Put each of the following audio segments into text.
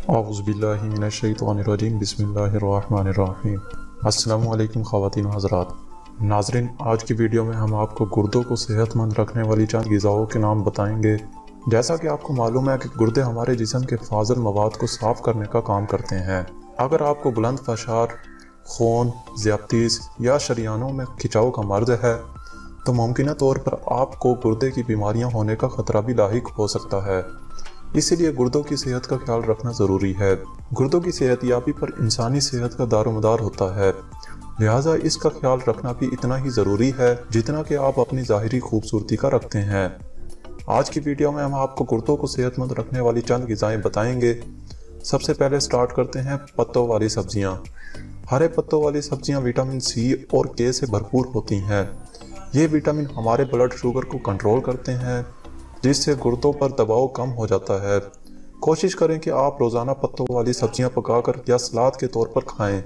औज़ुबिल्लाहि मिनश्शैतानिर्रजीम बिस्मिल्लाहिर्रहमानिर्रहीम। अस्सलामु अलैकुम ख़वातीन व हज़रात। नाज़रीन, आज की वीडियो में हम आपको गुर्दों को सेहतमंद रखने वाली चंद ग़िज़ाओं के नाम बताएंगे। जैसा कि आपको मालूम है कि गुर्दे हमारे जिस्म के फाज़िल मवाद को साफ़ करने का काम करते हैं। अगर आपको बुलंद फशार, खून, ज़्यादतीस या शरियानों में खिंचाव का मर्ज़ है तो मुमकिन तौर पर आपको गुर्दे की बीमारियां होने का ख़तरा भी लाहिक हो सकता है। इसीलिए गुर्दों की सेहत का ख्याल रखना ज़रूरी है। गुर्दों की सेहतयाबी पर इंसानी सेहत का दारोमदार होता है, लिहाजा इसका ख्याल रखना भी इतना ही ज़रूरी है जितना कि आप अपनी ज़ाहिरी खूबसूरती का रखते हैं। आज की वीडियो में हम आपको गुर्दों को सेहतमंद रखने वाली चंद ग़िज़ाएँ बताएंगे। सबसे पहले स्टार्ट करते हैं पत्तों वाली सब्जियाँ। हरे पत्तों वाली सब्जियाँ विटामिन सी और के से भरपूर होती हैं। ये विटामिन हमारे ब्लड शुगर को कंट्रोल करते हैं, जिससे गुर्दों पर दबाव कम हो जाता है। कोशिश करें कि आप रोज़ाना पत्तों वाली सब्जियां पकाकर या सलाद के तौर पर खाएं।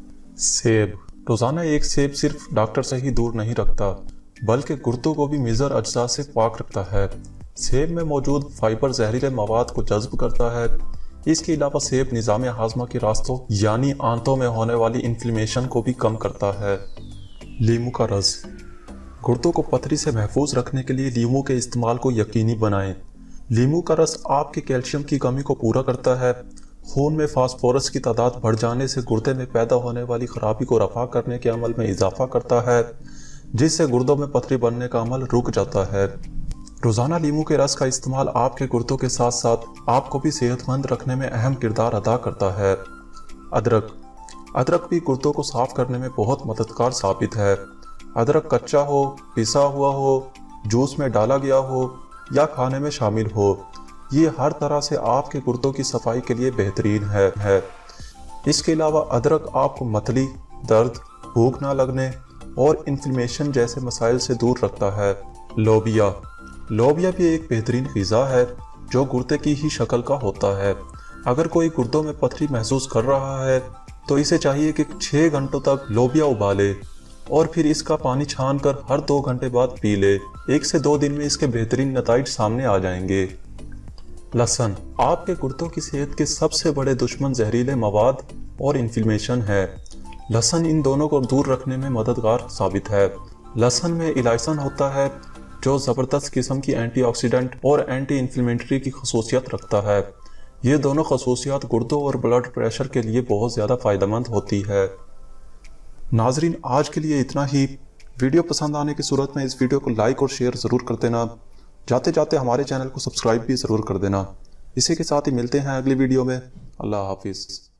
सेब। रोज़ाना एक सेब सिर्फ डॉक्टर से ही दूर नहीं रखता, बल्कि गुर्दों को भी मुज़र अज्जा से पाक रखता है। सेब में मौजूद फाइबर जहरीले मवाद को जज्ब करता है। इसके अलावा सेब निज़ाम हाज़मा के रास्तों यानी आंतों में होने वाली इन्फ्लेमेशन को भी कम करता है। लीमू का रस। गुर्दों को पथरी से महफूज रखने के लिए लीमू के इस्तेमाल को यकीनी बनाएं। लीमू का रस आपके कैल्शियम की कमी को पूरा करता है। खून में फास्फोरस की तादाद बढ़ जाने से गुर्दे में पैदा होने वाली खराबी को रफा करने के अमल में इजाफा करता है, जिससे गुर्दों में पथरी बनने का अमल रुक जाता है। रोज़ाना लीमू के रस का इस्तेमाल आपके गुर्दों के साथ साथ आपको भी सेहतमंद रखने में अहम किरदार अदा करता है। अदरक। अदरक भी गुर्दों को साफ करने में बहुत मददगार साबित है। अदरक कच्चा हो, पिसा हुआ हो, जूस में डाला गया हो या खाने में शामिल हो, ये हर तरह से आपके गुर्दों की सफाई के लिए बेहतरीन है। इसके अलावा अदरक आपको मतली, दर्द, भूख ना लगने और इन्फ्लेमेशन जैसे मसाइल से दूर रखता है। लोबिया। लोबिया भी एक बेहतरीन ग़िज़ा है जो गुर्दे की ही शक्ल का होता है। अगर कोई गुर्दों में पथरी महसूस कर रहा है तो इसे चाहिए कि 6 घंटों तक लोबिया उबाले और फिर इसका पानी छान कर हर 2 घंटे बाद पी ले। 1 से 2 दिन में इसके बेहतरीन नताइज सामने आ जाएंगे। लहसुन। आपके गुर्दों की सेहत के सबसे बड़े दुश्मन जहरीले मवाद और इन्फ्लेमेशन है। लहसुन इन दोनों को दूर रखने में मददगार साबित है। लहसुन में इलाइसन होता है जो ज़बरदस्त किस्म की एंटीऑक्सीडेंट और एंटी इन्फ्लेमेटरी की खसूसियत रखता है। ये दोनों खसूसियात गुर्दों और ब्लड प्रेशर के लिए बहुत ज़्यादा फ़ायदेमंद होती है। नाजरीन, आज के लिए इतना ही। वीडियो पसंद आने की सूरत में इस वीडियो को लाइक और शेयर ज़रूर कर देना। जाते जाते हमारे चैनल को सब्सक्राइब भी ज़रूर कर देना। इसी के साथ ही मिलते हैं अगली वीडियो में। अल्लाह हाफिज़।